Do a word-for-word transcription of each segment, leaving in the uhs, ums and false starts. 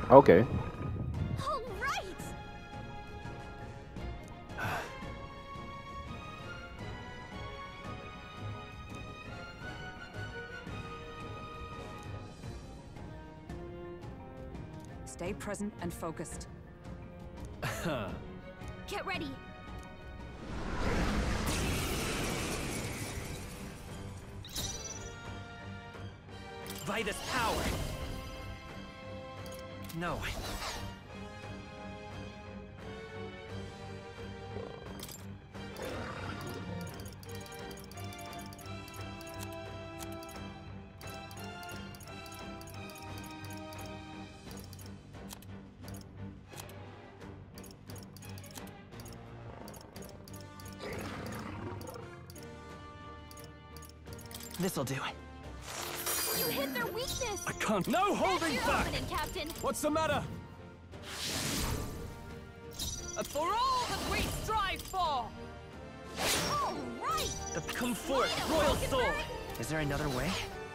Okay. All right. Stay present and focused. Get ready. Vitus power. No. This'll do. You hit their weakness. I can't. No holding That's your back. opening, Captain. What's the matter? For all that we strive for. All right. The come forth, Why royal don't soul. Rokenberg? Is there another way?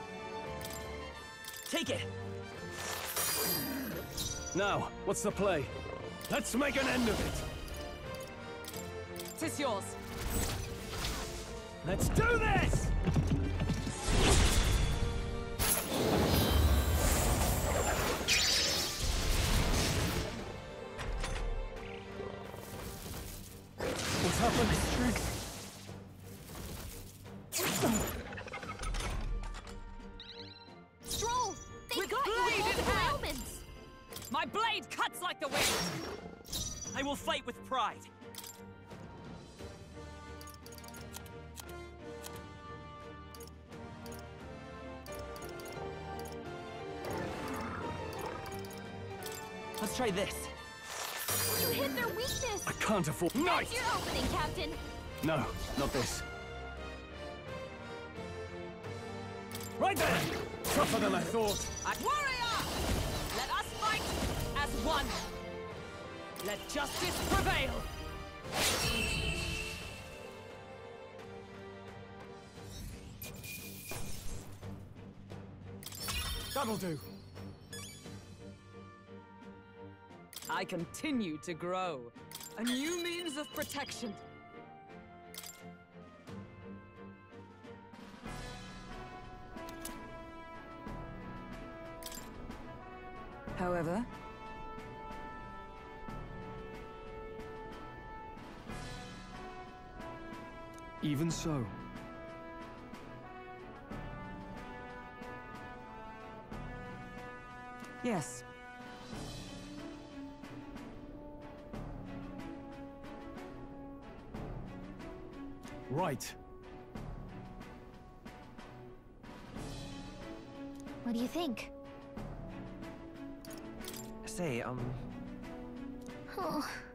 Take it. Now, what's the play? Let's make an end of it. Tis yours. Let's do this! What's happened? Strength. Stroll. They With got you blade with in multiple hand. elements. My blade cuts like the wind. I will fight with pride. Let's try this. You hit their weakness. I can't afford. That's Nice! your opening, Captain. No, not this. Right there! Tougher than I thought. I warrior! Let us fight as one. Let justice prevail. That'll do. I continue to grow. A new means of protection. However, Even so. yes. Right. What do you think? Say, um... Oh,